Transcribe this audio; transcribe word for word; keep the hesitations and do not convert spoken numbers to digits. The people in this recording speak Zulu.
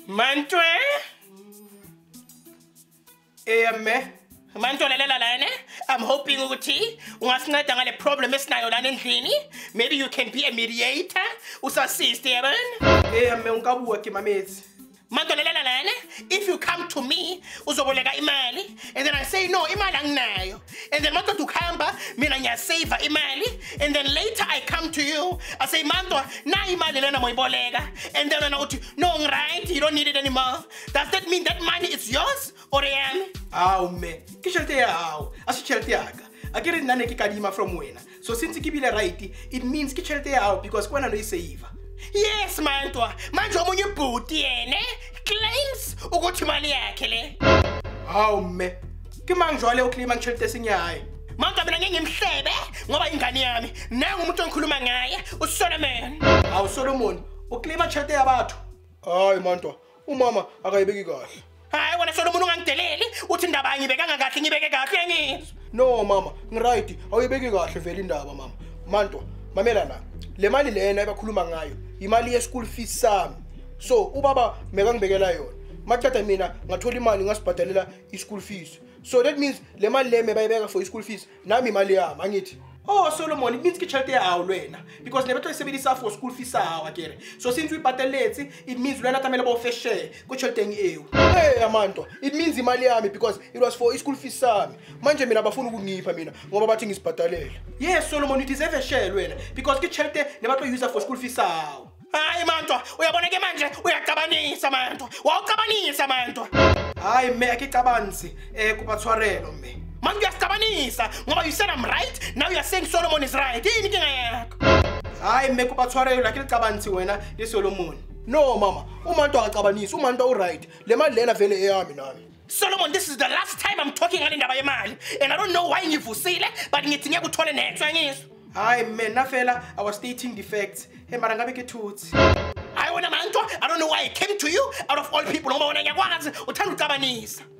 Mantwe? Eh me. Mantwe lalela lana. I'm hoping ukuthi ungasinceda ngale problem esinayo lana endlini. Maybe you can be a mediator. Usassist yabona? Eh me unkabuwa ke mametsi. Mantwe lalela lana. If you come to me uzoboleka imali and then I say no imali anginayo. And then manje ukhamba mina ngiyasave imali and then later I come to you I say Mantwa na imali lena moyiboleka and then wena uthi no right you don't need it anymore. Does that mean that money is yours or yami? Aw me. Ke tšhelete ya hao. A se tšhelete ya ka. A ke re nna ne ke kadima from wena. So since ke bile right it means ke tšhelete ya hao because kwena no e save. Yes Mantwa. Manje omunye ubhuti yena claims ukuthi imali yakhe le. Aw me. Ke mang jwale o claima tšhelete senyaye? Mantwa mina ngeke ngimhlebe ngoba ingane yami nangu umuntu engikhuluma ngaye uSolomon. Aw Solomon, o claima tšhelete ya batho. Hayi Mantwa, umama akayibeki kahle. Hayi wena Solomon ungangideleli uthi indaba ngibeka ngakahle ngibeke kahle ngizwe. No mama, ngiright, awuyibeki kahle vele indaba mama. Mantwa, mamela la. Le mali lena abakhuluma ngayo, imali ye school fees sami. So ubaba meka ngibekela yona. Maqeda mina ngathola imali ngasibhadalela i-school fees. So that means le mali le mebayibeka for i-school fees nami imali yami angithi. Oh Solomon, it means ke tšhelete ya hao lwena because ne batho sebedisa for school fees hao akere. So since we bateletse it means lwena tamele ba fair share go tšheleteng eo. Hey Amantwa, it means imali yami because it was for i-school fees sami. Manje mina bafuna ukungipha mina ngoba bathi ngisibhadalela. Yes Solomon, you deserve a share lwena because ke tšhelete ne batho use for school fees hao. Hayi Mantwa, uyabona ke manje uyacabanisa Mantwa. Wawucabanisa Mantwa. Hayi me akicabanisi eh kubatshwarelo me. Manje uyacabanisa ngoba you said I'm right, now you are saying Solomon is right. Yini inkinga yakho? Hayi me kubatshwarelo lakhe licabanisi wena le Solomon. No mama, uMantwa akacabanisi, uMantwa u right. Le mali lena vele eyami nami. Solomon, this is the last time I'm talking ngale ndaba yemali and I don't know why ngivusile but ngithi ngiyakuthola next ngizwe. Hayi mina fela I was stating the facts. Hey mara ngabe ke thuthi. Hayi wena Mantwa, I don't know why I came to you out of all people ngoba wena ngiyakwazi uthanda ucabanisa.